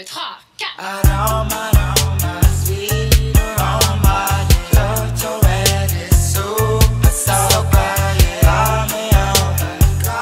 2, 3, 4. Aroma, aroma, sweet aroma, love to red is super sober. Call me over,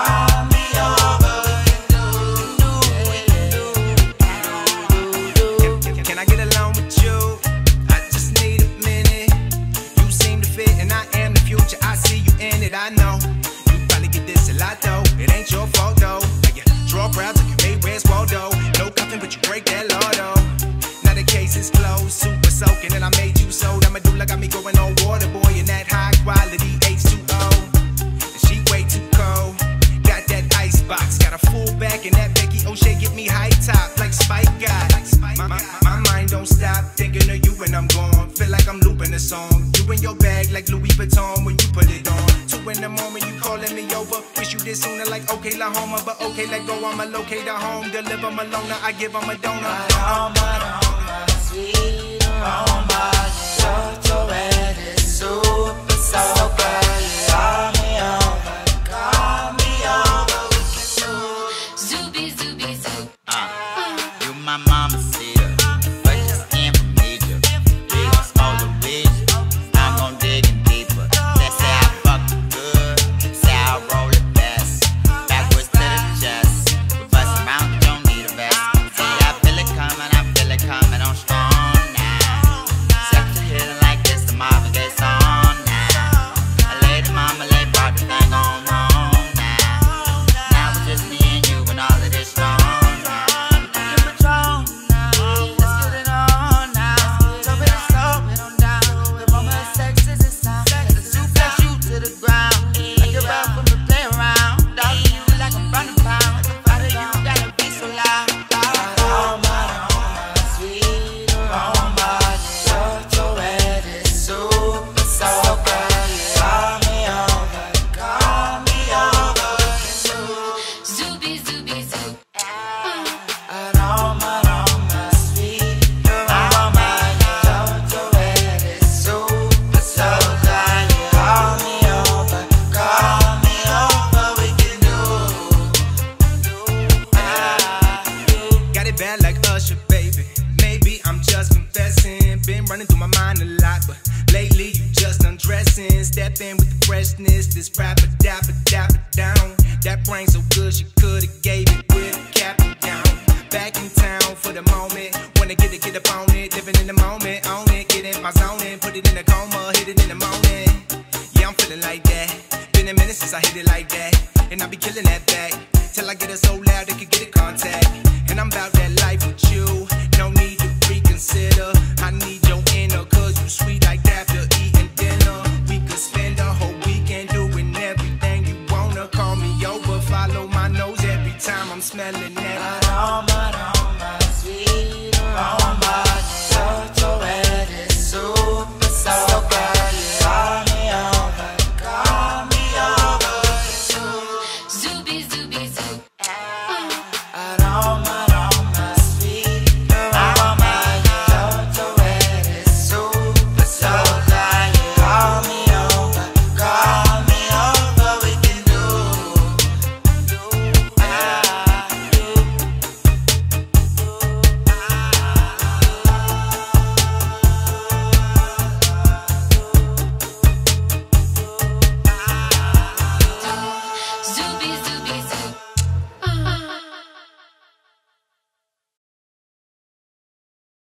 Can I get along with you? I just need a minute. You seem to fit and I am the future. I see you in it, I know. You probably get this a lot though. It ain't your fault though. You draw crowds like you made West Waldo. No cuffing but you break that law though. Now the case is closed, super soaking and I made you sold. I'ma do like got me going on water boy in that high quality H2O. And she way too cold. Got that ice box, got a full back and that Becky O'Shea get me high top like Spike got. My mind don't stop thinking of you when I'm gone. Feel like I'm looping a song. You in your bag like Louis Vuitton when you put it on. 2 in the morning, you calling me over. Wish you did sooner like okay, La Homa. But okay, let go, I'ma locate a home. Deliver Malona, I give them a donor. aroma, sweet aroma, love to red is super sober. Call me over, we can do. Zooby, zooby, zoo. You my mama cedar, but just in from Egypt. We gon' smoke the weed, I'm gon' dig in deeper. They say I fuck good, say I roll it best. Backwards to the chest, we bust around, you don't need a vest. See, I feel it coming on strong now. Set to hitting like this, the Marvin gets on now. I laid the mama, lay brought the thing on home now. Now it's just me and you and all of this wrong. Bad like Usher, baby. Maybe I'm just confessing. Been running through my mind a lot, but lately you just undressing. Step in with the freshness, this rapper dapper down. That brain so good she coulda gave it with a cap and down. Back in town for the moment, wanna get up on it, living in the moment, own it, get in my zone and put it in a coma, hit it in the morning. Yeah, I'm feeling like that. Been a minute since I hit it like that, and I be killing that back till I get it so loud they could get a contact. And I'm about that